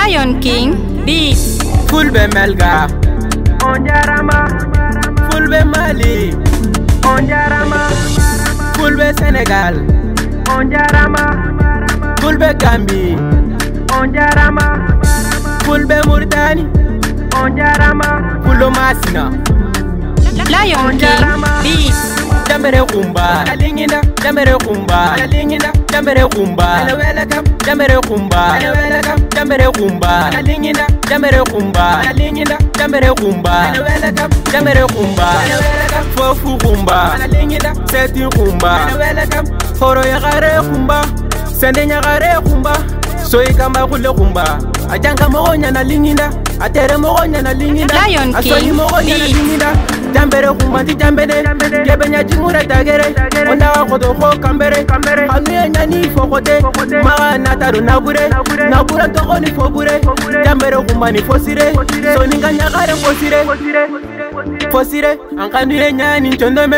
Lion King Beats. Fulbe Melga Onjarama, Fulbe Mali Onjarama, Fulbe Senegal Onjarama, Fulbe Gambie Onjarama, Fulbe Mauritanie Onjarama, Fulo Masina Lion King Beats. Jambere kumba, Alinginda, Jambere kumba, Alinginda, Jambere kumba, Welcome, Jambere kumba, Welcome, Jambere kumba, Alinginda, Jambere kumba, Alinginda, Jambere kumba, Welcome, Jambere kumba, Welcome, Fofu kumba, Alinginda, Seti kumba, Welcome, Horo yagare kumba, Sende nyagare kumba, Soy kamba kule kumba, Ajanka mogonya na linginda, Atere mogonya na linginda, Lion King Asoni mogonya na linginda. Jambere kumbanti jambere, gebenya jimura tagere, onda kodo ko kambere, hanuye nyani fokote, maga nataru nabure, nabura toko ni fobure, jambere kumbani fosire, soninga nyagare fosire, ankanuye nyani chondome,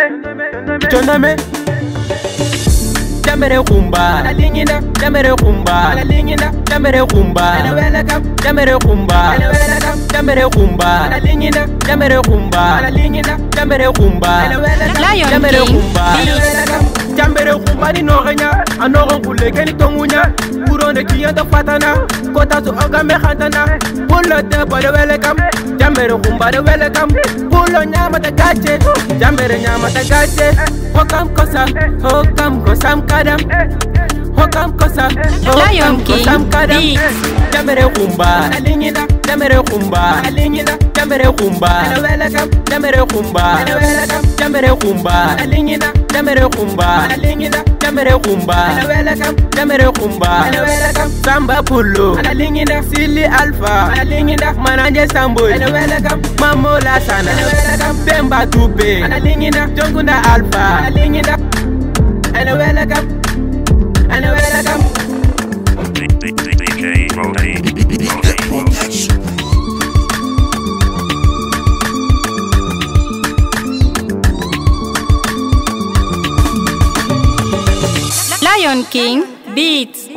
Jambere kumba, Alinginda, Jambere kumba, Alinginda, Jambere kumba, Welcome, Jambere kumba, Welcome, Jambere kumba, Alinginda, Jambere kumba, Alinginda, Jambere kumba, Lion King Beats. Jambere kumba ni nogenya, anogo kuleke ni tongunya, buronde kiyanda fatana, kota su ogame khantana, pulo de bode welcome, Jambere kumba de welcome, pulo nyama de gache, Jambere nyama de gache, hokam kosam kadam, hokam kosam Lion King Beats. Jambere kumba, Alinginda, Jambere kumba, Alinginda, Jambere kumba, Welcome, Jambere kumba, Welcome, Jambere kumba, Alinginda, Jambere kumba, Alinginda, Jambere kumba, Welcome, Jambere kumba, Welcome, Samba Pulo, Alinginda, Silly Alpha, Alinginda, Mananje Samboy, Welcome, Mamola Sana, Welcome, Pemba Tupe, Alinginda, Jongunda Alpha, Alinginda, Welcome, Welcome. DJ Rody. Lion King Beats.